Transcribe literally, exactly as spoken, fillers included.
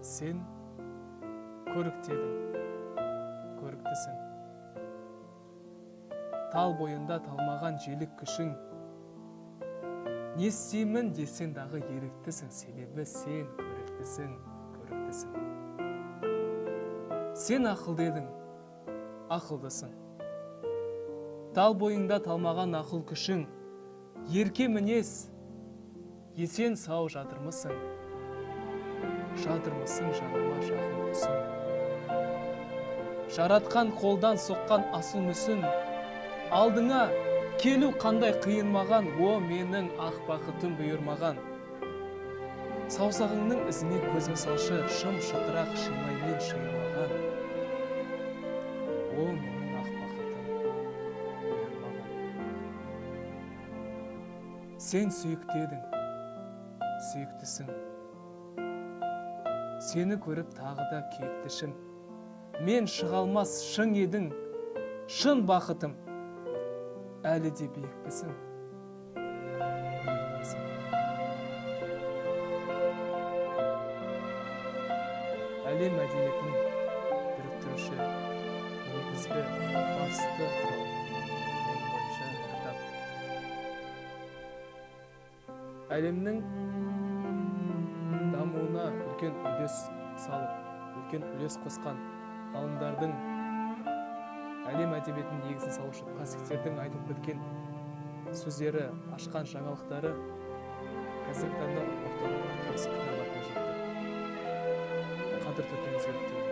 Сен көріктедің, көріктісің. Тал бойында талмаған желік күшің. Не істеймін десең дағы еріктісің, себебі сен көріктісің, көріктісің. Сен ақылды едің, ақылдысың. Тал бойында талмаған ақыл күшің. Ерке мінез, есен сау жадырмысың. Жадырмысың жаныма жақын күсің. Жаратқан қолдан соққан асыл мүсін. Алдыңа келу қандай қиынмаған, о менің ақ бақытым бұйырмаған. Саусағыңның ізіне көзім салшы, шым шытырақ шимаймен шиырлаған. О менің ақ бақытым бұйырмаған. Сен сүйікті едің, сүйіктісің. Сені көріп тағы да күйіктішім. Мен шығалмас шың едің, шын бақытым. Әлі де биікпісің. Әлем мәдениетін біріктіруші негізгі басты құрал менің бойынша кітап. Әлемнің дамуына үлкен үлес салып, үлкен үлес қосқан ғалымдардың, әлем әдебиетінің негізін салушы классиктердің айтып біткен сөздері, ашқан жаңалықтары қазіргі таңда ортаға жақсы кітап жетті. Қадір тұтуымыз керек.